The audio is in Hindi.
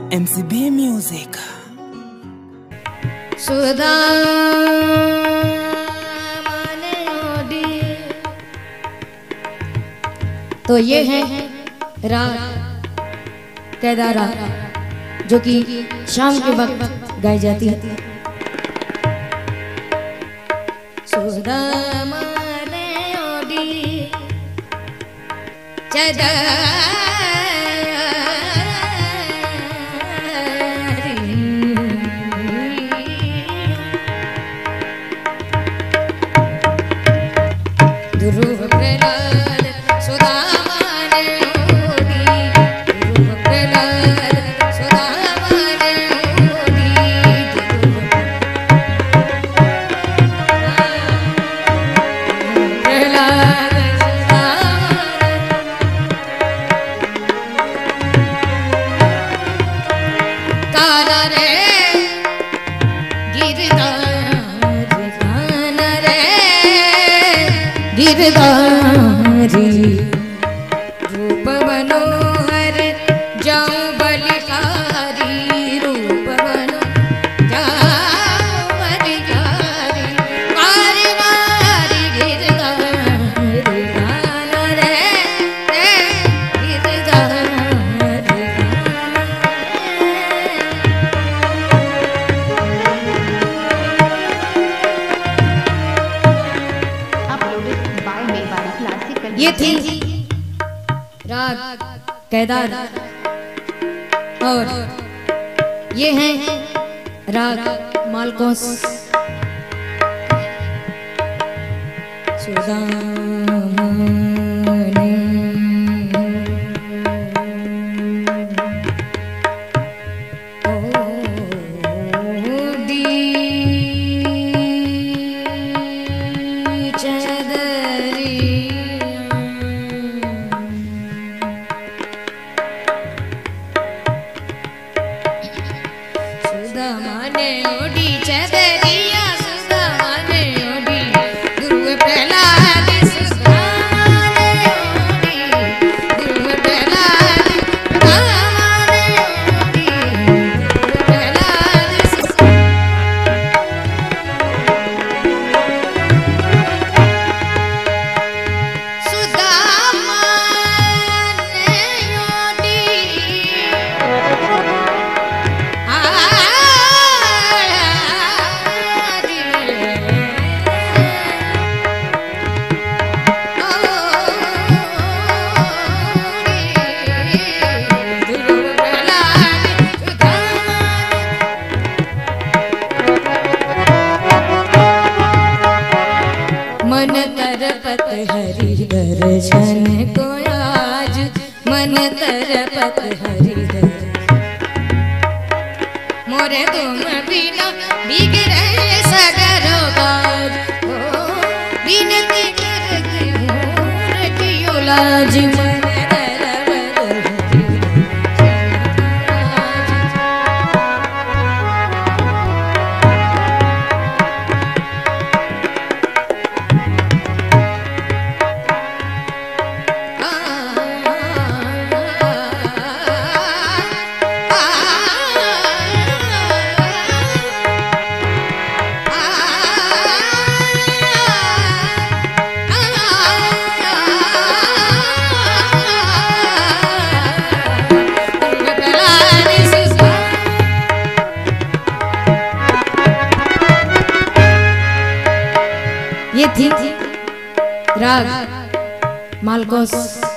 MCB Music। सुधा तो ये है राग केदारा जो कि शाम के वक्त गाई जाती है। सुधा माने ओडी चदा गिरधारी रूप मनोहर जाऊं बलिहारी रूप मनो जाऊं बलिहारी मारी मारी गिरधारी गाना रे गिरधारी ये थी राग केदार और ये है राग मालकोस। माने ओडी चदरिया सुधा माने ओडी गुरु प्रहलाद सुधा माने ओडी गुरु प्रहलाद माने ओडी गुरु प्रहलाद सुधा माने ओडी मन तरपत हरि दर्शन को आज मन तरपत हरि दर्शन मोरे तुम बिना बिगड़े सगरो बाज बिनती करती हूँ रखियो लाज मन ये थी राग मालकोस।